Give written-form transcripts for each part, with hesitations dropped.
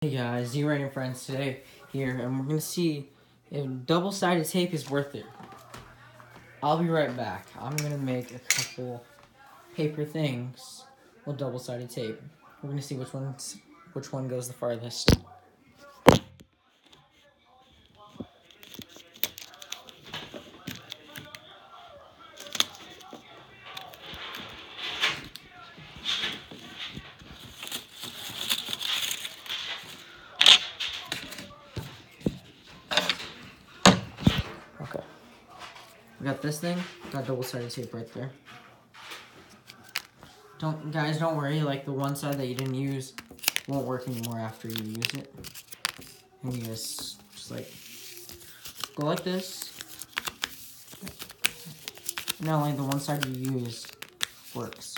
Hey guys, Z-Rain and friends today here, and we're gonna see if double-sided tape is worth it. I'll be right back. I'm gonna make a couple paper things with double-sided tape. We're gonna see which one goes the farthest. Okay. We got this thing, got double-sided tape right there. Don't worry, like the one side that you didn't use won't work anymore after you use it. And you just like go like this. Now like the one side you used works.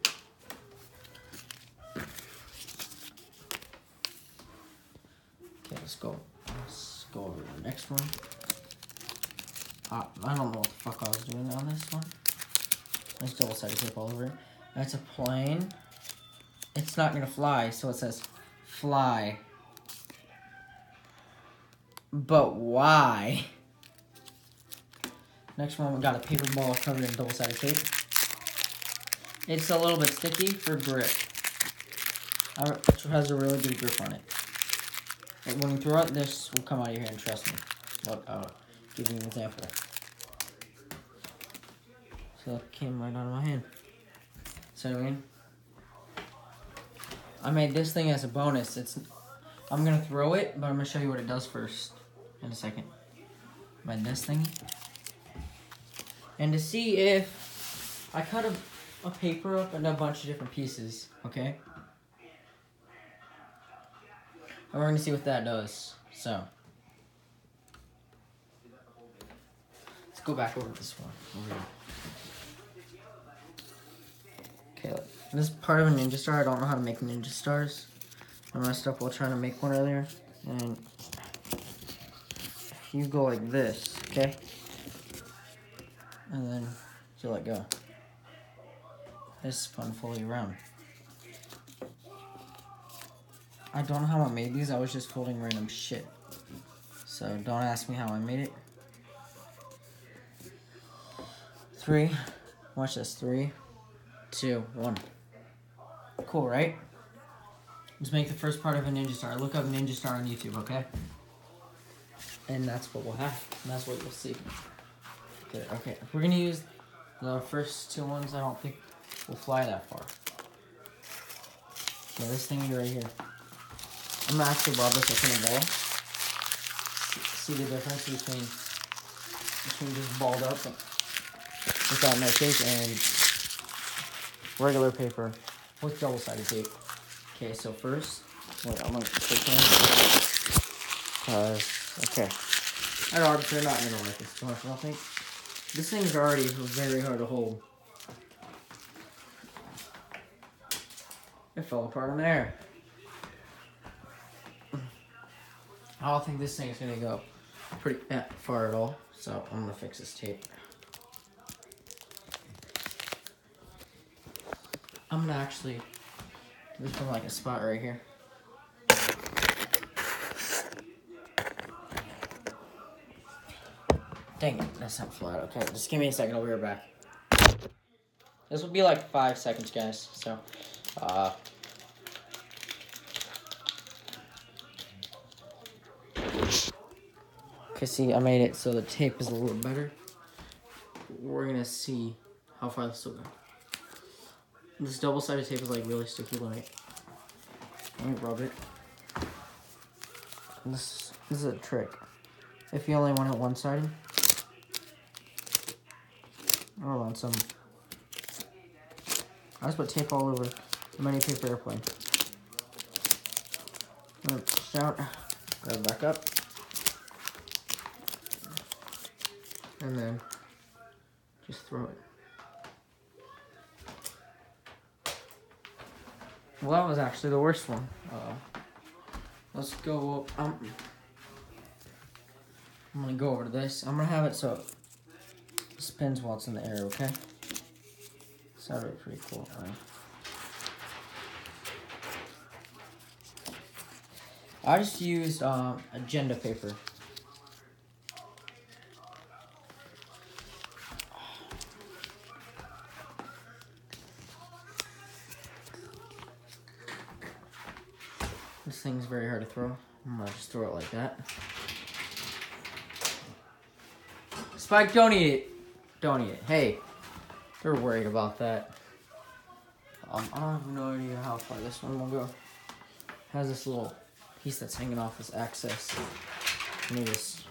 Okay, let's go over to the next one. I don't know what the fuck I was doing on this one. There's double-sided tape all over it. That's a plane. It's not gonna fly, so it says fly. But why? Next one, we got a paper ball covered in double-sided tape. It's a little bit sticky for grip. It has a really good grip on it. But when you throw it, this will come out of your hand, trust me. Look, I'll give you an example. So it came right out of my hand. So I mean, I made this thing as a bonus. I'm gonna throw it, but I'm gonna show you what it does first in a second. Made this thing. And to see if I cut a paper up into a bunch of different pieces, okay? And we're gonna see what that does. So let's go back over this one. Over here. Okay, this is part of a ninja star. I don't know how to make ninja stars. I messed up while trying to make one earlier. And if you go like this, okay? And then you let go. This spun fully around. I don't know how I made these. I was just folding random shit. So don't ask me how I made it. 3. Watch this. 3, 2, 1. Cool, right? Let's make the first part of a ninja star. Look up ninja star on YouTube, okay? And that's what we'll have. And that's what you'll see. Okay. We're gonna use the first 2 ones. I don't think we'll fly that far. Okay, this thing right here. I'm gonna actually bob this up in a ball. See the difference between just balled up without no tape and regular paper with double-sided tape. Okay, so first, wait, I'm gonna take one. Okay. I know they're not gonna like this too much, I don't think. This thing's already very hard to hold. It fell apart in there. I don't think this thing is gonna go pretty far at all, so I'm gonna fix this tape. I'm gonna actually do this from like a spot right here. Dang it, that's not flat. Okay, just give me a second, I'll be right back. This will be like 5 seconds, guys, so, okay, see, I made it so the tape is a little better. We're gonna see how far this will go. This double-sided tape is like really sticky. Let me rub it. This is a trick. If you only want it one-sided, or want some, I just put tape all over the mini paper airplane. I'm gonna push out, grab it back up, and then just throw it. Well, that was actually the worst one. Let's go. I'm gonna go over to this. I'm gonna have it so it spins while it's in the air. Okay. So that'd be pretty cool, right? I just used agenda paper. This thing's very hard to throw. I'm gonna just throw it like that. Spike, don't eat it. Don't eat it. Hey, they're worried about that. I have no idea how far this one will go. Has this little piece that's hanging off this access. Let me just.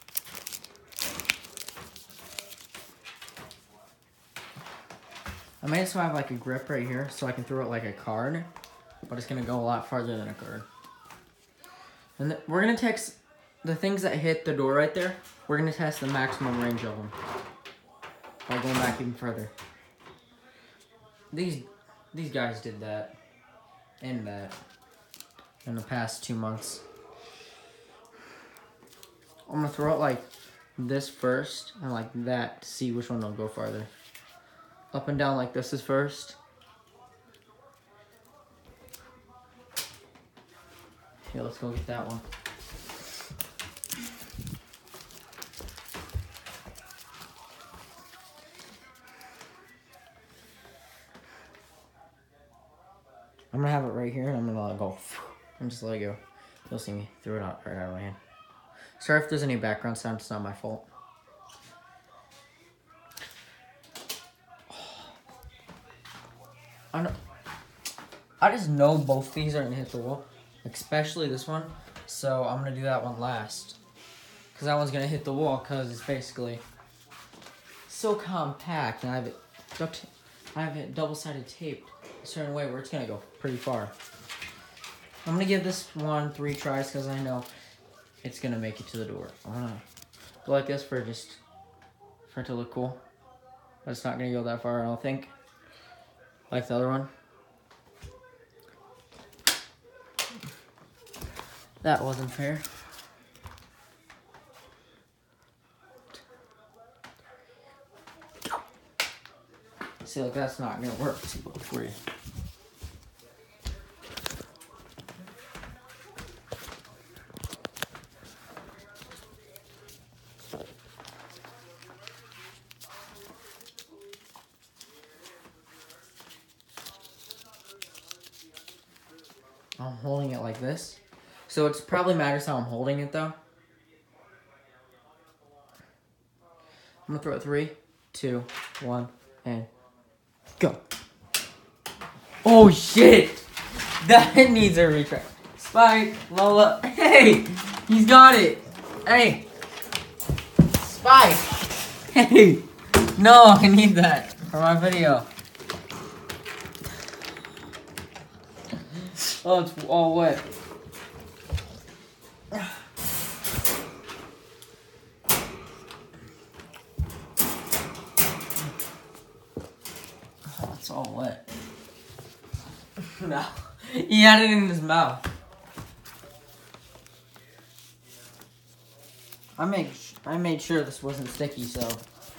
I made it so I have like a grip right here, so I can throw it like a card, but it's gonna go a lot farther than a card. And we're gonna test the things that hit the door right there. We're gonna test the maximum range of them by going back even further. These guys did that and that in the past 2 months. I'm gonna throw it like this first and like that to see which one will go farther. Up and down like this is first. Okay, let's go get that one. I'm gonna have it right here and I'm gonna let it go. And just let it go. You'll see me throw it out right out of my hand. Sorry if there's any background sound, it's not my fault. I just know both these are gonna hit the wall, especially this one. So I'm gonna do that one last, cause that one's gonna hit the wall, cause it's basically so compact, and I have it double-sided taped a certain way where it's gonna go pretty far. I'm gonna give this one 3 tries, cause I know it's gonna make it to the door. I'm gonna go like this for it to look cool, but it's not gonna go that far, I don't think. Like the other one. That wasn't fair. See, like that's not gonna work too well for you. I'm holding it like this. So it probably matters how I'm holding it though. I'm gonna throw it 3, 2, 1, and go. Oh shit! That needs a retry. Spike, Lola, hey! He's got it! Hey! Spike! Hey! No, I need that for my video. Oh, it's all wet. Oh, it's all wet. No. He had it in his mouth. I made sure this wasn't sticky, so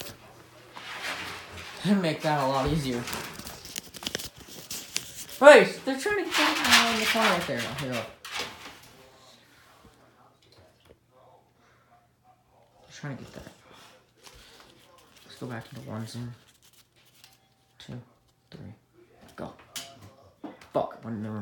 it'd make that a lot easier. Wait, they're trying to get that in the corner right there. Here, look. They're trying to get that. Let's go back into 1 zoom. 2, 3, go. Fuck, one more.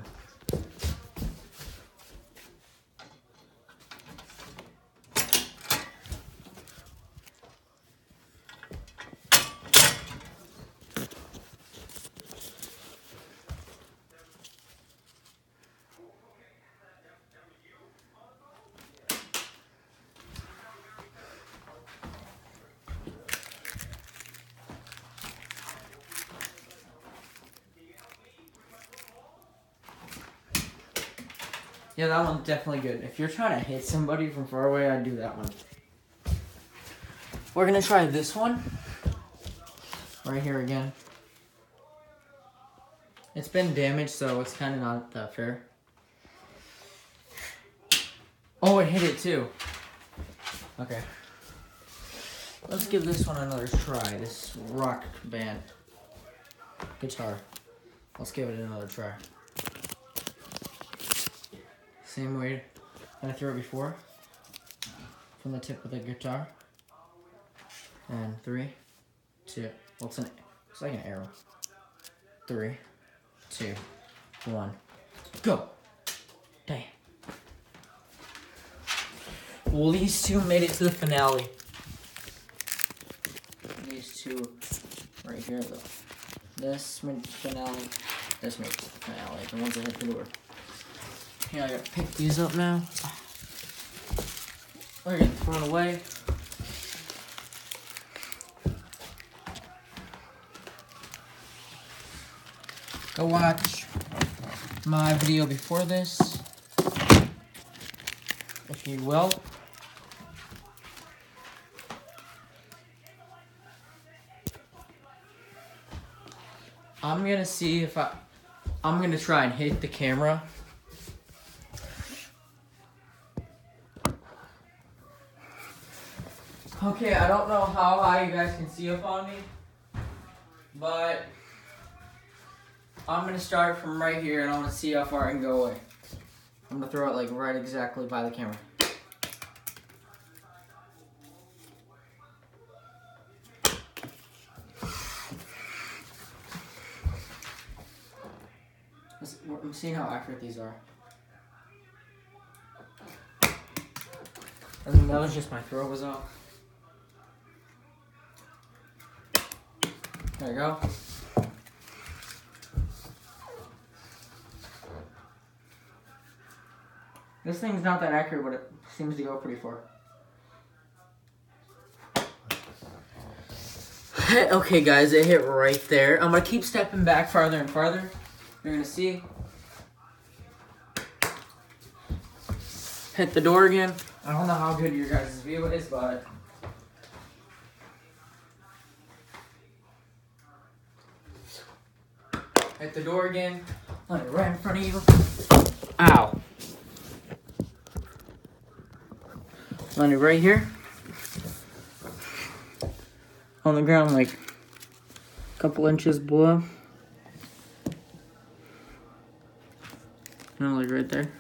Yeah, that one's definitely good. If you're trying to hit somebody from far away, I'd do that one. We're gonna try this one. Right here again. It's been damaged, so it's kind of not that fair. Oh, it hit it too. Okay. Let's give this one another try. This rock band guitar. Let's give it another try. Same way I threw it before from the tip of the guitar. And 3, 2. Well, it's like an arrow. 3, 2, 1. Go. Dang. Well, these two made it to the finale. These two right here, though. This made the finale. This made the finale. The ones that hit the door. Here, I gotta pick these up now. They're getting thrown away. Go watch my video before this, if you will. I'm gonna see if I'm gonna try and hit the camera. Okay, I don't know how high you guys can see up on me, but I'm gonna start from right here and I wanna see how far I can go away. I'm gonna throw it like right exactly by the camera. I'm seeing how accurate these are. And that was just my throw was off. There you go. This thing's not that accurate, but it seems to go pretty far. Okay, guys, it hit right there. I'm gonna keep stepping back farther and farther. You're gonna see. Hit the door again. I don't know how good your guys' view is, but hit the door again. Let it right in front of you. Ow. Land it right here. On the ground, like a couple inches below. No, like right there.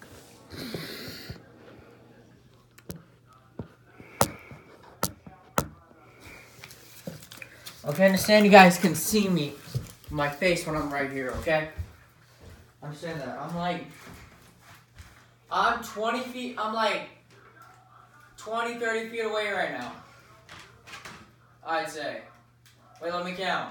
Okay, I understand you guys can see me, my face when I'm right here, okay? Understand that. I'm 20 feet, I'm like 20, 30 feet away right now. I'd say. Wait, let me count.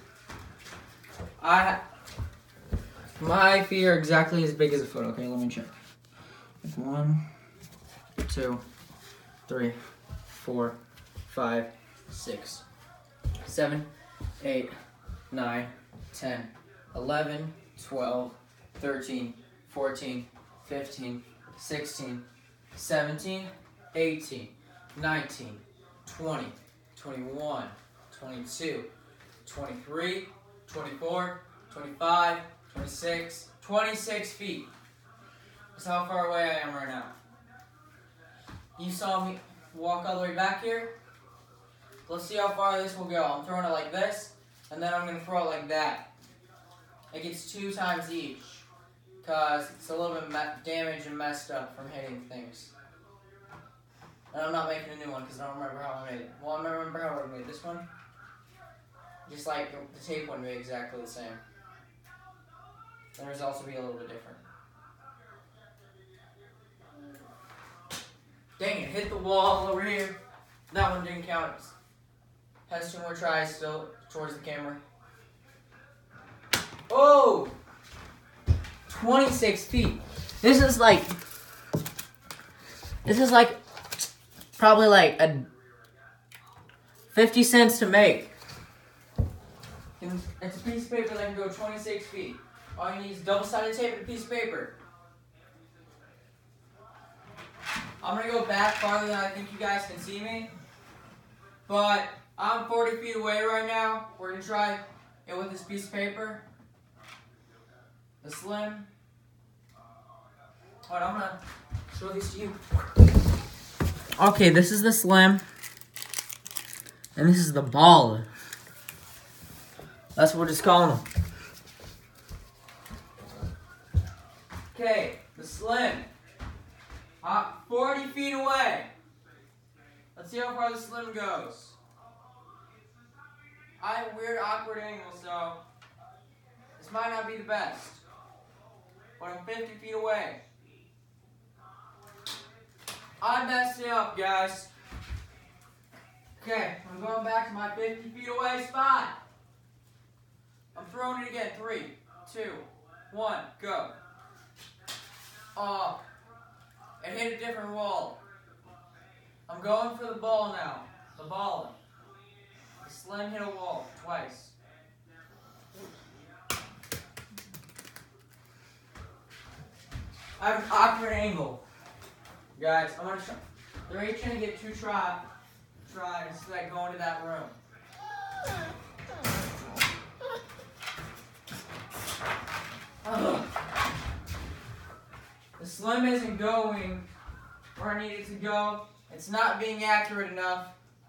My feet are exactly as big as a foot. Okay, let me check. 1, 2, 3, 4, 5, 6, 7, 8, 9, 10, 11, 12, 13, 14, 15, 16, 17, 18, 19, 20, 21, 22, 23, 24, 25, 26, 26 feet. That's how far away I am right now. You saw me walk all the way back here. Let's see how far this will go. I'm throwing it like this, and then I'm going to throw it like that. It gets 2 times each, because it's a little bit damaged and messed up from hitting things. And I'm not making a new one because I don't remember how I made it. Well, I remember how I made this one. Just like the tape wouldn't be exactly the same. The results will be a little bit different. Dang it, hit the wall over here. That one didn't count. Has 2 more tries still towards the camera. Oh! 26 feet. This is like probably like 50 cents to make. It's a piece of paper that can go 26 feet. All you need is double-sided tape and a piece of paper. I'm going to go back farther than I think you guys can see me. But I'm 40 feet away right now. We're going to try it with this piece of paper. The Slim. Alright, I'm going to show these to you. Okay, this is the Slim. And this is the Ball. That's what we're just calling them. Okay, the Slim. 40 feet away. Let's see how far the slim goes. I have a weird, awkward angle, so this might not be the best. But I'm 50 feet away. I messed it up, guys. Okay, I'm going back to my 50 feet away spot. I'm throwing it again. 3, 2, 1, go. Oh, it hit a different wall. I'm going for the ball now. The ball. The slim hit a wall twice. I have an awkward angle. Guys, I'm gonna try. They're each gonna get 2 tries so that I go into that room. Ugh. The slim isn't going where I need it to go. It's not being accurate enough.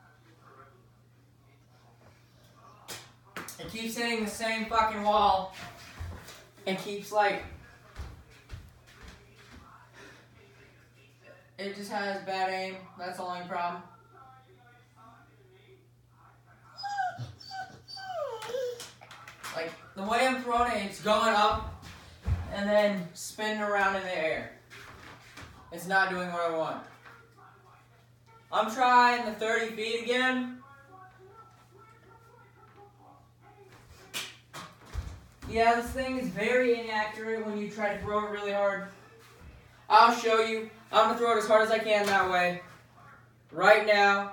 It keeps hitting the same fucking wall. It keeps like... It just has bad aim. That's the only problem. Like, the way I'm throwing it, it's going up and then spinning around in the air. It's not doing what I want. I'm trying the 30 feet again. Yeah, this thing is very inaccurate when you try to throw it really hard. I'll show you. I'm going to throw it as hard as I can that way. Right now.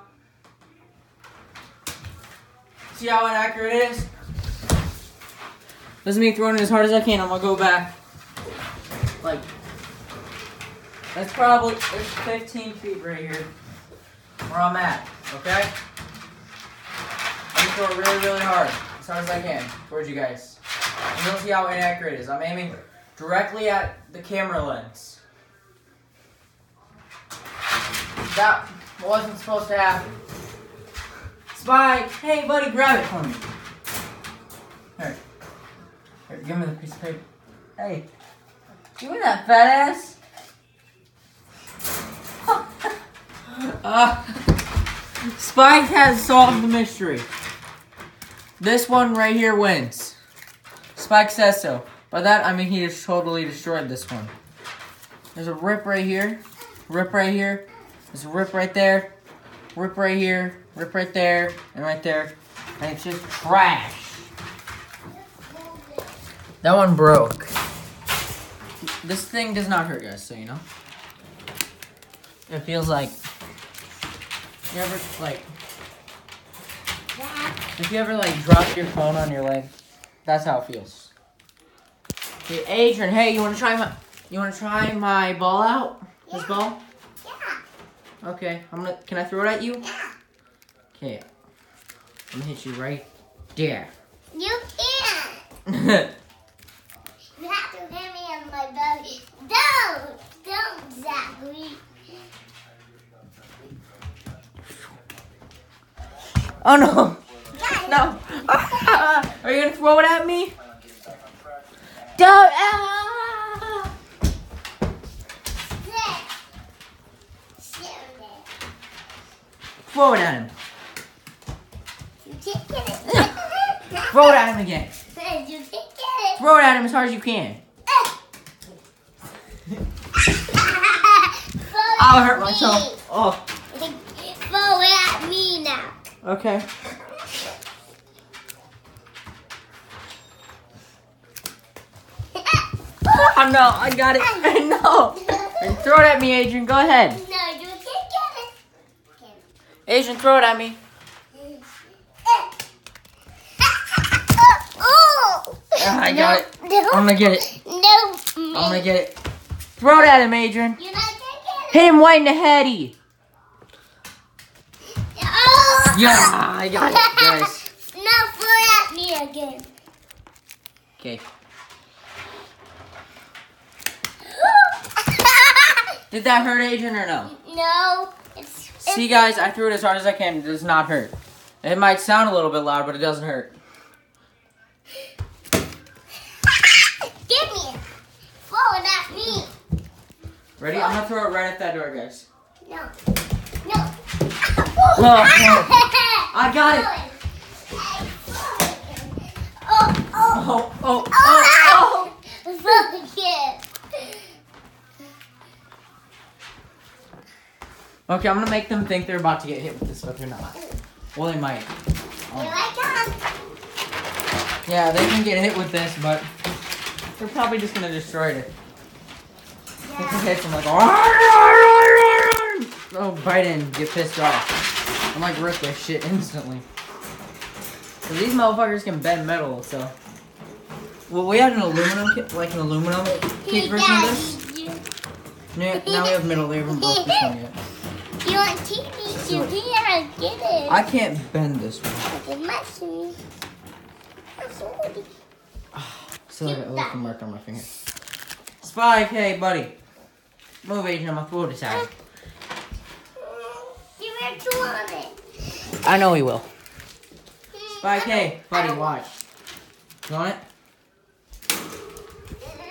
See how inaccurate it is? This is me throwing it as hard as I can. I'm going to go back. Like, that's probably, there's 15 feet right here where I'm at, okay? I'm going to throw it really, really hard. As hard as I can towards you guys. And you'll see how inaccurate it is. I'm aiming directly at the camera lens. That wasn't supposed to happen. Spike, hey buddy, grab it for me. Here, give me the piece of paper. Hey, give me that fat ass. Spike has solved the mystery. This one right here wins. Spike says so. By that, I mean he just totally destroyed this one. There's a rip right here. Rip right here. There's a rip right there. Rip right here. Rip right there. And right there. And it's just trash. That one broke. This thing does not hurt, guys, so you know. It feels like... You ever, like... If you ever, like, drop your phone on your leg, that's how it feels. Hey, Adrian, hey, you wanna try my ball out? Yeah. This ball? Yeah. Okay, can I throw it at you? Yeah. Okay. I'm gonna hit you right there. You can't. You have to hit me on my belly. Don't, Zachary. Oh no! No! Are you gonna throw it at me? Don't! Throw it at him. You can't get it. Throw it at him again. You can't get it. Throw it at him as hard as you can. I'll hurt myself. Oh. Throw it at me now. Okay. Oh no, I got it. No. Throw it at me, Adrian. Go ahead. No, you can't get it. Adrian, throw it at me. I got it. No. I'm gonna get it. No. I'm gonna get it. Throw it at him, Adrian. You're not gonna get it. Hit him right in the heady. Oh. Yeah, I got it, guys. Now throw it at me again. Okay. Did that hurt, Adrian, or no? No. See, guys, I threw it as hard as I can. It does not hurt. It might sound a little bit loud, but it doesn't hurt. Give me it. Throw it at me. Ready? I'm gonna throw it right at that door, guys. No. No. I got it. Oh. Fuck it. Okay, I'm gonna make them think they're about to get hit with this, but they're not. Well, they might. Here I come. Yeah, they can get hit with this, but they're probably just gonna destroy it. If it hits, I'm like, oh, bite in, get pissed off. I'm like, rip their shit instantly. So these motherfuckers can bend metal, so. Well, we had an aluminum kit, like an aluminum case version of this. Yeah, now we have metal. They haven't broke this one yet. You want TV? You can't get it. I can't bend this one. Still have a little mark on my finger. Spike, hey buddy. Move Asian on my foot aside. You were two on it. I know he will. Spike, hey buddy, watch. You want it?